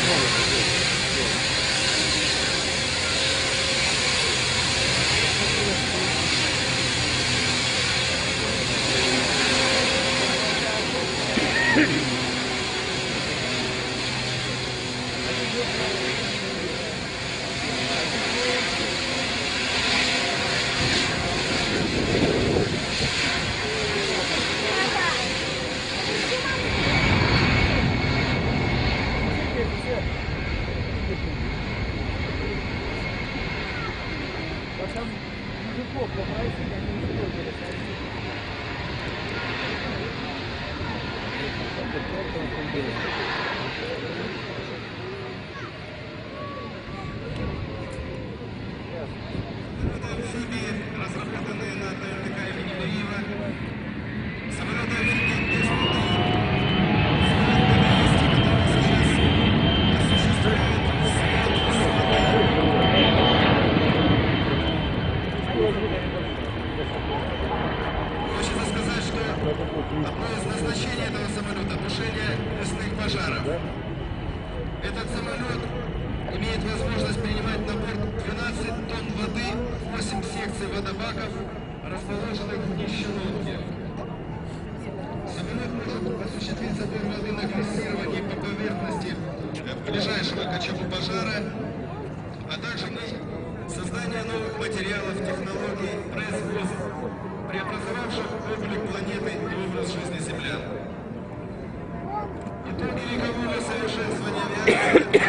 Разработанные на ТРТК имени Нуриева, самолеты хочется сказать, что одно из назначений этого самолета — тушение лесных пожаров. Этот самолет имеет возможность принимать на борт 12 тонн воды, 8 секций водобаков, расположенных в днище лодки. Самолет может осуществить забор воды на глиссировании по поверхности ближайшего к очагу пожара, а также создание новых материалов, технологий, производств, преобразовавших облик планеты и образ жизни землян. Итоги векового совершенствования авиации